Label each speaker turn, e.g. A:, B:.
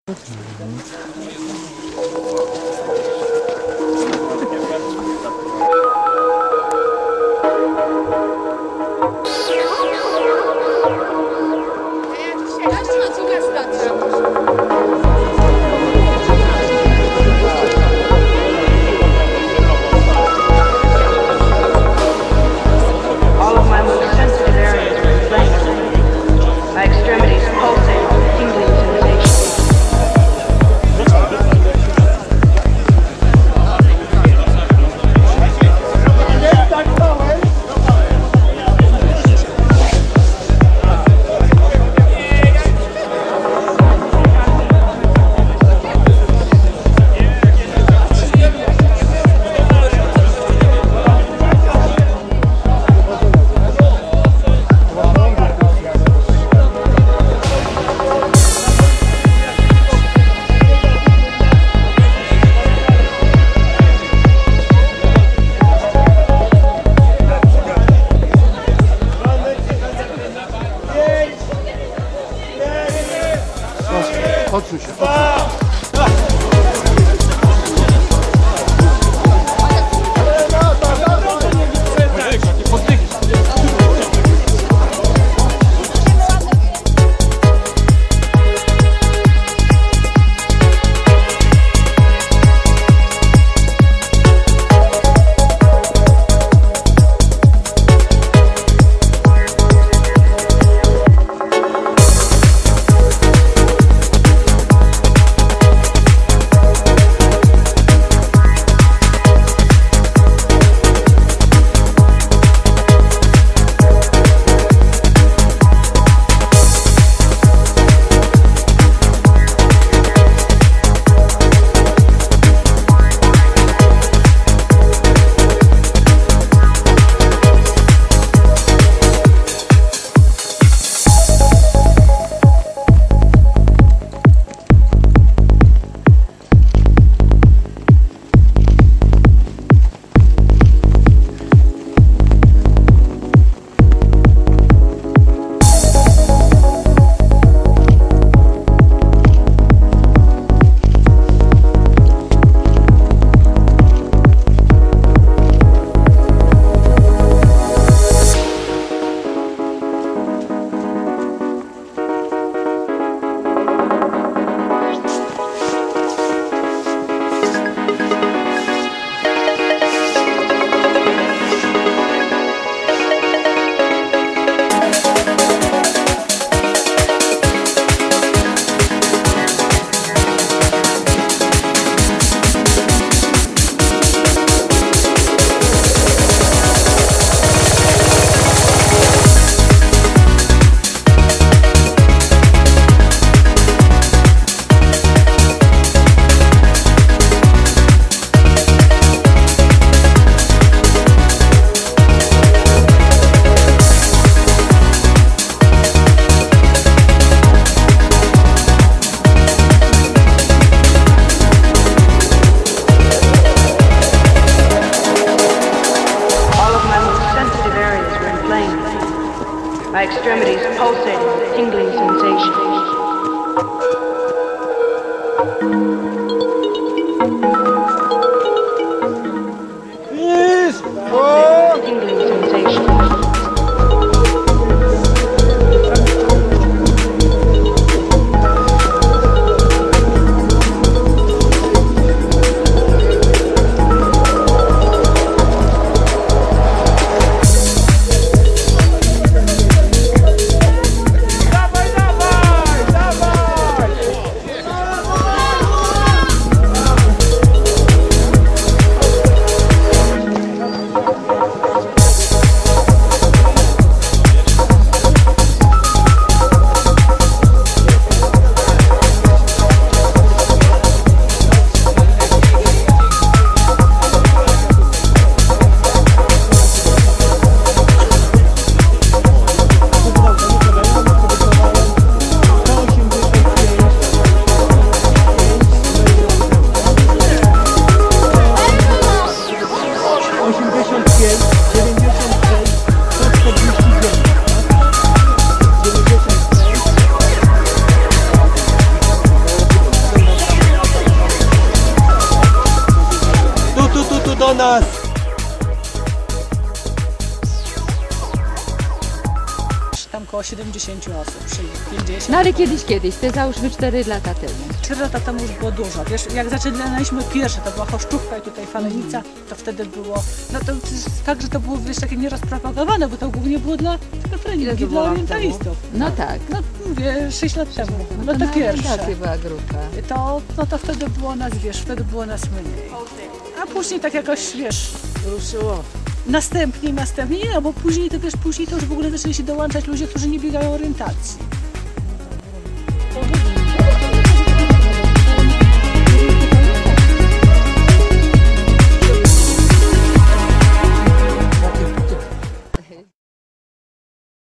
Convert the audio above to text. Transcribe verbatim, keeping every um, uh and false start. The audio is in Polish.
A: Odsuń się, odsuń się.
B: nas!
C: Tam około siedemdziesiąt osób, czyli pięćdziesiąt.
D: No ale kiedyś, kiedyś, te załóżmy cztery lata temu.
C: Cztery lata temu już było dużo. Wiesz, jak zaczynaliśmy pierwsze, to była Choszczówka i tutaj Falenica, to wtedy było, no to jest tak, że to było, wiesz, takie nieraz propagowane, bo to głównie było dla tylko treningi, dla orientalistów.
D: No tak.
C: No mówię, sześć lat temu, no to
D: na
C: pierwsze.
D: orientację była grupa.
C: To, no to wtedy było nas, wiesz, wtedy było nas mniej. A później tak jakoś, wiesz,
A: Ruszyło.
C: następnie, następnie, nie, no bo później to wiesz, później to już w ogóle zaczęli się dołączać ludzie, którzy nie biegają orientacji.